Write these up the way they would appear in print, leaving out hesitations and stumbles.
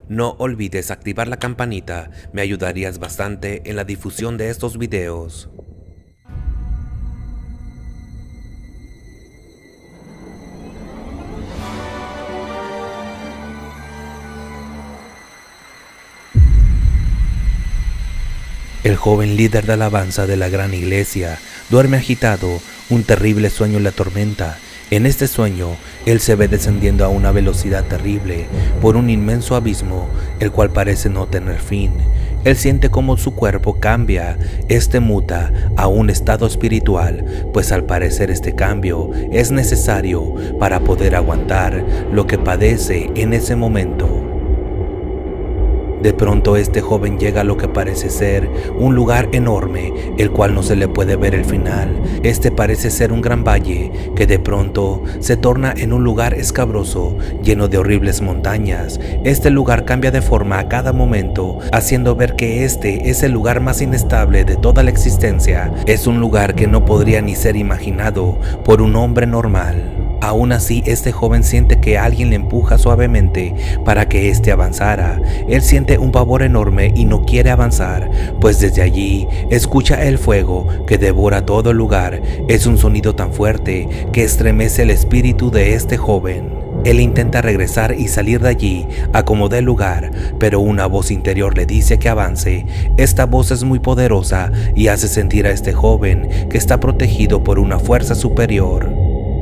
No olvides activar la campanita, me ayudarías bastante en la difusión de estos videos. El joven líder de alabanza de la gran iglesia duerme agitado, un terrible sueño le atormenta. En este sueño, él se ve descendiendo a una velocidad terrible por un inmenso abismo, el cual parece no tener fin. Él siente como su cuerpo cambia, muta a un estado espiritual, pues al parecer este cambio es necesario para poder aguantar lo que padece en ese momento. De pronto este joven llega a lo que parece ser un lugar enorme, el cual no se le puede ver el final. Este parece ser un gran valle que de pronto se torna en un lugar escabroso, lleno de horribles montañas. Este lugar cambia de forma a cada momento, haciendo ver que este es el lugar más inestable de toda la existencia. Es un lugar que no podría ni ser imaginado por un hombre normal. Aún así, este joven siente que alguien le empuja suavemente para que éste avanzara. Él siente un pavor enorme y no quiere avanzar, pues desde allí escucha el fuego que devora todo el lugar. Es un sonido tan fuerte que estremece el espíritu de este joven. Él intenta regresar y salir de allí a como dé lugar, pero una voz interior le dice que avance. Esta voz es muy poderosa y hace sentir a este joven que está protegido por una fuerza superior.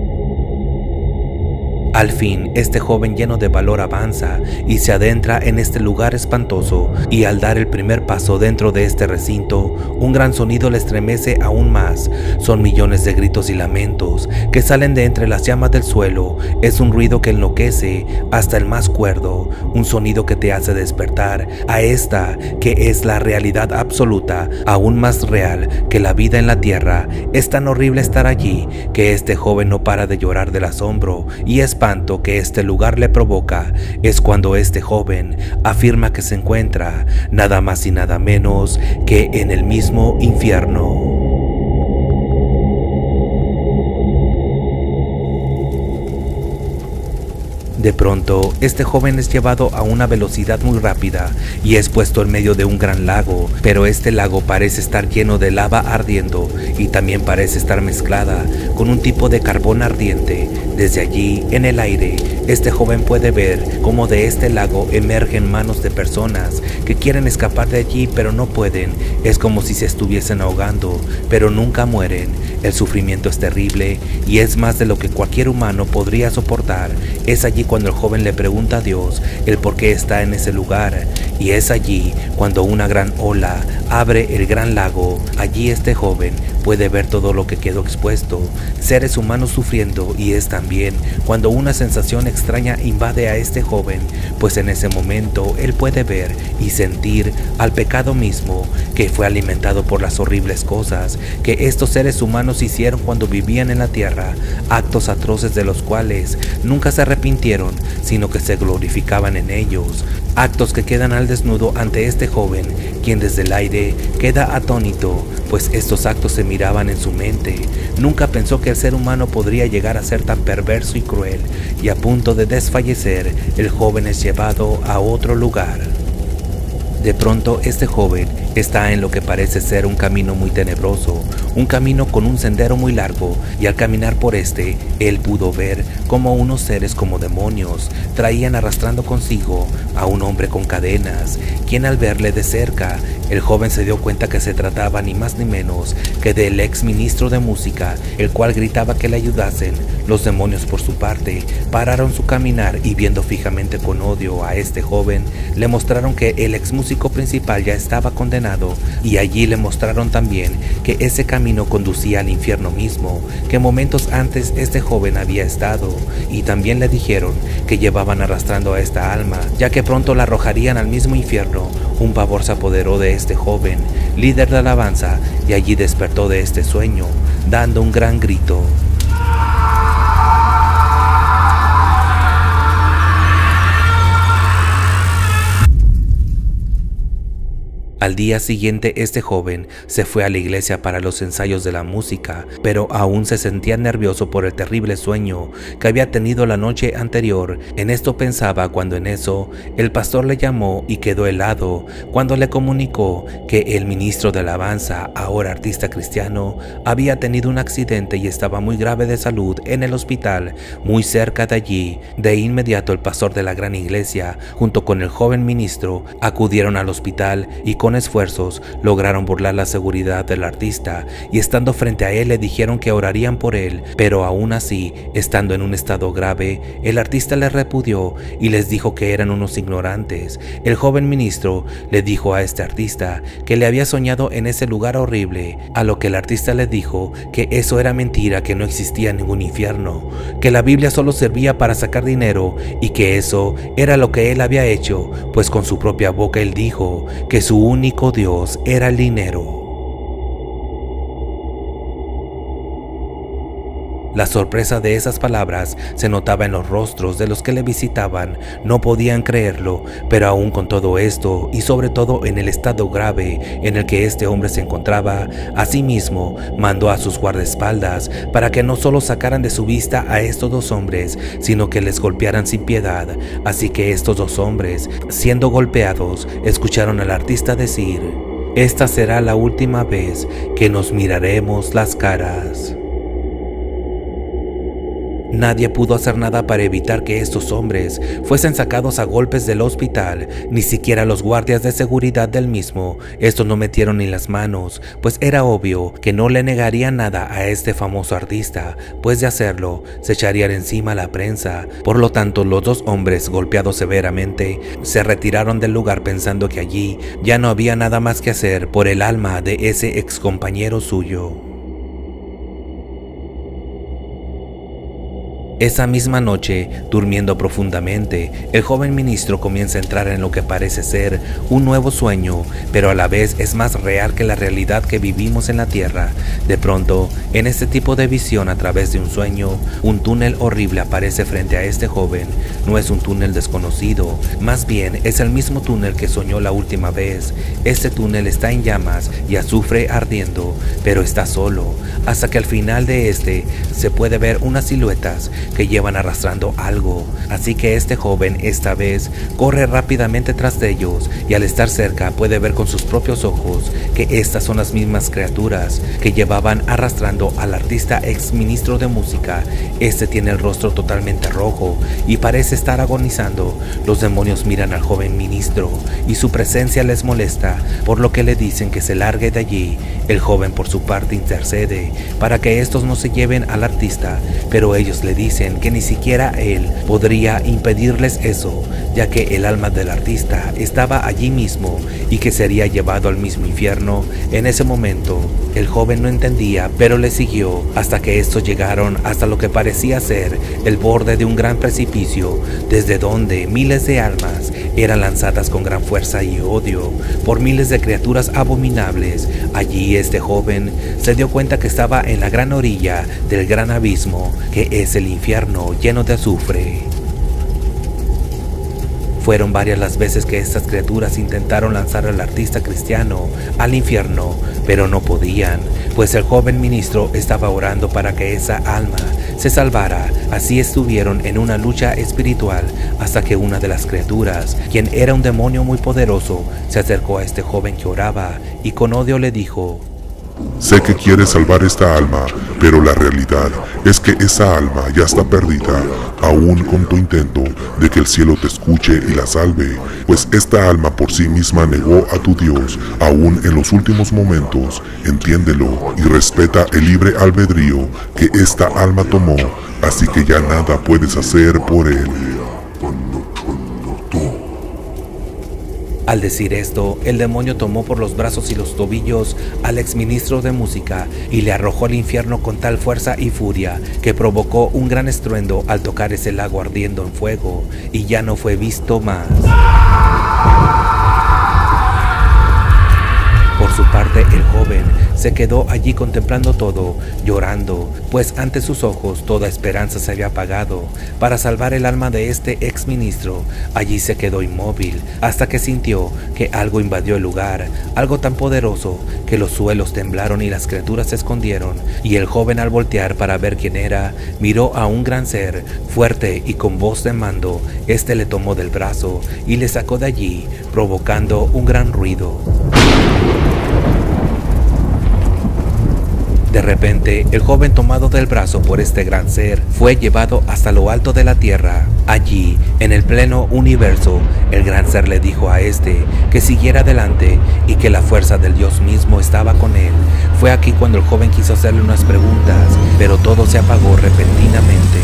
Al fin, este joven lleno de valor avanza y se adentra en este lugar espantoso, y al dar el primer paso dentro de este recinto, un gran sonido le estremece aún más. Son millones de gritos y lamentos que salen de entre las llamas del suelo. Es un ruido que enloquece hasta el más cuerdo, un sonido que te hace despertar a esta que es la realidad absoluta, aún más real que la vida en la tierra. Es tan horrible estar allí que este joven no para de llorar del asombro y espanto que este lugar le provoca. Es cuando este joven afirma que se encuentra nada más y nada menos que en el mismo infierno. De pronto, este joven es llevado a una velocidad muy rápida y es puesto en medio de un gran lago, pero este lago parece estar lleno de lava ardiendo y también parece estar mezclada con un tipo de carbón ardiente. Desde allí, en el aire, este joven puede ver cómo de este lago emergen manos de personas que quieren escapar de allí pero no pueden. Es como si se estuviesen ahogando, pero nunca mueren. El sufrimiento es terrible y es más de lo que cualquier humano podría soportar. Es allí cuando el joven le pregunta a Dios el por qué está en ese lugar, y es allí cuando una gran ola abre el gran lago. Allí este joven puede ver todo lo que quedó expuesto, seres humanos sufriendo, y es también cuando una sensación extraña invade a este joven, pues en ese momento él puede ver y sentir al pecado mismo que fue alimentado por las horribles cosas que estos seres humanos hicieron cuando vivían en la tierra, actos atroces de los cuales nunca se arrepintieron, sino que se glorificaban en ellos, actos que quedan al desnudo ante este joven, quien desde el aire queda atónito, pues estos actos se miraban en su mente. Nunca pensó que el ser humano podría llegar a ser tan perverso y cruel, y a punto de desfallecer, el joven es llevado a otro lugar. De pronto este joven está en lo que parece ser un camino muy tenebroso, un camino con un sendero muy largo, y al caminar por este, él pudo ver cómo unos seres como demonios traían arrastrando consigo a un hombre con cadenas, quien al verle de cerca, el joven se dio cuenta que se trataba ni más ni menos que del ex ministro de música, el cual gritaba que le ayudasen. Los demonios por su parte pararon su caminar y viendo fijamente con odio a este joven, le mostraron que el ex músico principal ya estaba condenado, y allí le mostraron también que ese camino conducía al infierno mismo, que momentos antes este joven había estado, y también le dijeron que llevaban arrastrando a esta alma, ya que pronto la arrojarían al mismo infierno. Un pavor se apoderó de este joven, líder de alabanza, y allí despertó de este sueño, dando un gran grito. Al día siguiente este joven se fue a la iglesia para los ensayos de la música, pero aún se sentía nervioso por el terrible sueño que había tenido la noche anterior. En esto pensaba cuando en eso el pastor le llamó y quedó helado cuando le comunicó que el ministro de alabanza, ahora artista cristiano, había tenido un accidente y estaba muy grave de salud en el hospital muy cerca de allí. De inmediato el pastor de la gran iglesia junto con el joven ministro acudieron al hospital y con esfuerzos lograron burlar la seguridad del artista, y estando frente a él le dijeron que orarían por él, pero aún así, estando en un estado grave, el artista les repudió y les dijo que eran unos ignorantes. El joven ministro le dijo a este artista que le había soñado en ese lugar horrible, a lo que el artista le dijo que eso era mentira, que no existía ningún infierno, que la Biblia solo servía para sacar dinero y que eso era lo que él había hecho, pues con su propia boca él dijo que su único Dios era el dinero. La sorpresa de esas palabras se notaba en los rostros de los que le visitaban. No podían creerlo, pero aún con todo esto y sobre todo en el estado grave en el que este hombre se encontraba, asimismo mandó a sus guardaespaldas para que no solo sacaran de su vista a estos dos hombres, sino que les golpearan sin piedad. Así que estos dos hombres, siendo golpeados, escucharon al artista decir: "Esta será la última vez que nos miraremos las caras". Nadie pudo hacer nada para evitar que estos hombres fuesen sacados a golpes del hospital, ni siquiera los guardias de seguridad del mismo. Estos no metieron ni las manos, pues era obvio que no le negarían nada a este famoso artista, pues de hacerlo se echarían encima a la prensa. Por lo tanto, los dos hombres, golpeados severamente, se retiraron del lugar pensando que allí ya no había nada más que hacer por el alma de ese excompañero suyo. Esa misma noche, durmiendo profundamente, el joven ministro comienza a entrar en lo que parece ser un nuevo sueño, pero a la vez es más real que la realidad que vivimos en la tierra. De pronto, en este tipo de visión a través de un sueño, un túnel horrible aparece frente a este joven. No es un túnel desconocido, más bien es el mismo túnel que soñó la última vez. Este túnel está en llamas y azufre ardiendo, pero está solo, hasta que al final de este se puede ver unas siluetas que llevan arrastrando algo. Así que este joven esta vez corre rápidamente tras de ellos, y al estar cerca puede ver con sus propios ojos que estas son las mismas criaturas que llevaban arrastrando al artista ex ministro de música. Este tiene el rostro totalmente rojo y parece estar agonizando. Los demonios miran al joven ministro y su presencia les molesta, por lo que le dicen que se largue de allí. El joven por su parte intercede para que estos no se lleven al artista, pero ellos le dicen que ni siquiera él podría impedirles eso, ya que el alma del artista estaba allí mismo y que sería llevado al mismo infierno. En ese momento, el joven no entendía, pero le siguió hasta que estos llegaron hasta lo que parecía ser el borde de un gran precipicio, desde donde miles de almas eran lanzadas con gran fuerza y odio por miles de criaturas abominables. Allí este joven se dio cuenta que estaba en la gran orilla del gran abismo, que es el infierno lleno de azufre. Fueron varias las veces que estas criaturas intentaron lanzar al artista cristiano al infierno, pero no podían, pues el joven ministro estaba orando para que esa alma se salvara. Así estuvieron en una lucha espiritual hasta que una de las criaturas, quien era un demonio muy poderoso, se acercó a este joven que oraba y con odio le dijo: Sé que quieres salvar esta alma, pero la realidad es que esa alma ya está perdida, aún con tu intento de que el cielo te escuche y la salve, pues esta alma por sí misma negó a tu Dios, aún en los últimos momentos. Entiéndelo y respeta el libre albedrío que esta alma tomó, así que ya nada puedes hacer por él. Al decir esto, el demonio tomó por los brazos y los tobillos al exministro de música y le arrojó al infierno con tal fuerza y furia que provocó un gran estruendo al tocar ese lago ardiendo en fuego, y ya no fue visto más. Por su parte, el joven se quedó allí contemplando todo, llorando, pues ante sus ojos toda esperanza se había apagado. Para salvar el alma de este exministro, allí se quedó inmóvil, hasta que sintió que algo invadió el lugar, algo tan poderoso que los suelos temblaron y las criaturas se escondieron, y el joven, al voltear para ver quién era, miró a un gran ser, fuerte y con voz de mando. Este le tomó del brazo y le sacó de allí, provocando un gran ruido. De repente, el joven, tomado del brazo por este gran ser, fue llevado hasta lo alto de la tierra. Allí, en el pleno universo, el gran ser le dijo a este que siguiera adelante y que la fuerza del Dios mismo estaba con él. Fue aquí cuando el joven quiso hacerle unas preguntas, pero todo se apagó repentinamente.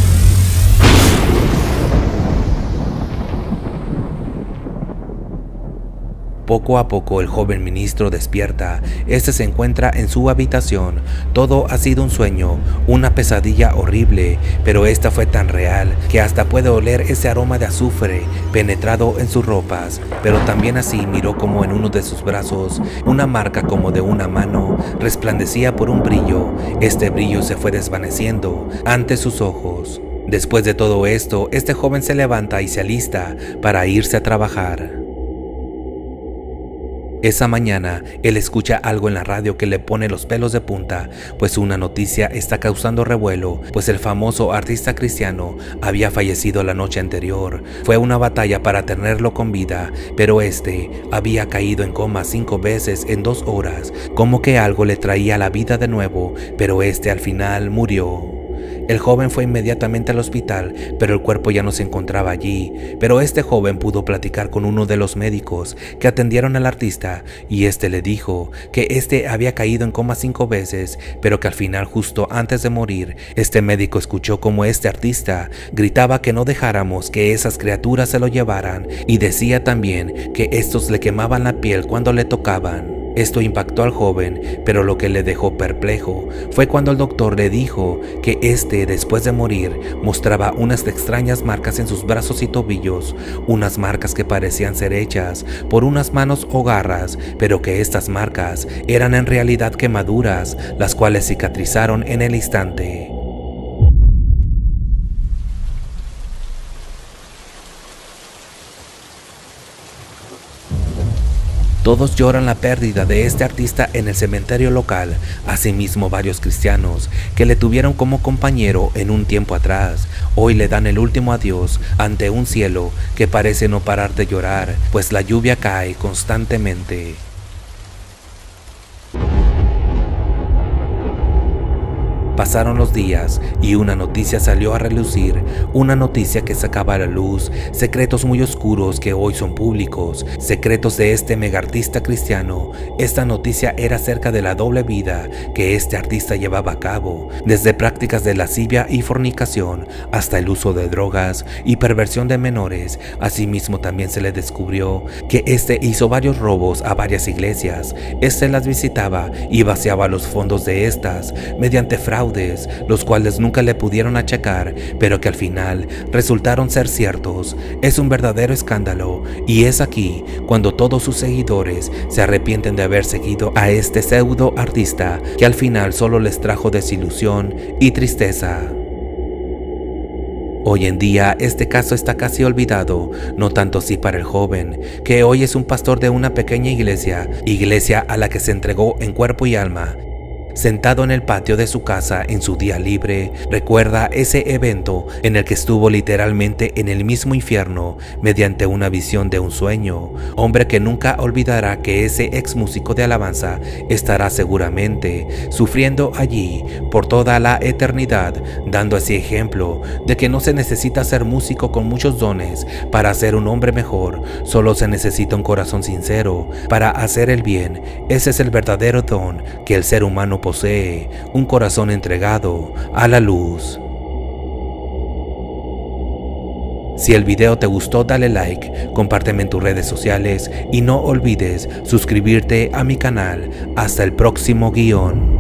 Poco a poco el joven ministro despierta. Este se encuentra en su habitación. Todo ha sido un sueño, una pesadilla horrible, pero esta fue tan real que hasta puede oler ese aroma de azufre penetrado en sus ropas. Pero también así miró como en uno de sus brazos una marca como de una mano resplandecía por un brillo. Este brillo se fue desvaneciendo ante sus ojos. Después de todo esto, este joven se levanta y se alista para irse a trabajar. Esa mañana, él escucha algo en la radio que le pone los pelos de punta, pues una noticia está causando revuelo, pues el famoso artista cristiano había fallecido la noche anterior. Fue una batalla para tenerlo con vida, pero este había caído en coma 5 veces en 2 horas, como que algo le traía la vida de nuevo, pero este al final murió. El joven fue inmediatamente al hospital, pero el cuerpo ya no se encontraba allí. Pero este joven pudo platicar con uno de los médicos que atendieron al artista, y este le dijo que este había caído en coma 5 veces, pero que al final, justo antes de morir, este médico escuchó como este artista gritaba que no dejáramos que esas criaturas se lo llevaran, y decía también que estos le quemaban la piel cuando le tocaban. Esto impactó al joven, pero lo que le dejó perplejo fue cuando el doctor le dijo que este, después de morir, mostraba unas extrañas marcas en sus brazos y tobillos, unas marcas que parecían ser hechas por unas manos o garras, pero que estas marcas eran en realidad quemaduras, las cuales cicatrizaron en el instante. Todos lloran la pérdida de este artista en el cementerio local. Asimismo, varios cristianos que le tuvieron como compañero en un tiempo atrás, hoy le dan el último adiós ante un cielo que parece no parar de llorar, pues la lluvia cae constantemente. Pasaron los días y una noticia salió a relucir, una noticia que sacaba a la luz secretos muy oscuros que hoy son públicos, secretos de este megaartista cristiano. Esta noticia era acerca de la doble vida que este artista llevaba a cabo, desde prácticas de lascivia y fornicación hasta el uso de drogas y perversión de menores. Asimismo, también se le descubrió que este hizo varios robos a varias iglesias. Este las visitaba y vaciaba los fondos de estas mediante fraudes, los cuales nunca le pudieron achacar, pero que al final resultaron ser ciertos. Es un verdadero escándalo, y es aquí cuando todos sus seguidores se arrepienten de haber seguido a este pseudo artista que al final solo les trajo desilusión y tristeza. Hoy en día este caso está casi olvidado, no tanto así para el joven, que hoy es un pastor de una pequeña iglesia a la que se entregó en cuerpo y alma. Sentado en el patio de su casa en su día libre, recuerda ese evento en el que estuvo literalmente en el mismo infierno mediante una visión de un sueño. Hombre que nunca olvidará que ese ex músico de alabanza estará seguramente sufriendo allí por toda la eternidad, dando así ejemplo de que no se necesita ser músico con muchos dones para ser un hombre mejor, solo se necesita un corazón sincero para hacer el bien. Ese es el verdadero don que el ser humano posee, un corazón entregado a la luz. Si el video te gustó, dale like, compárteme en tus redes sociales y no olvides suscribirte a mi canal. Hasta el próximo guión.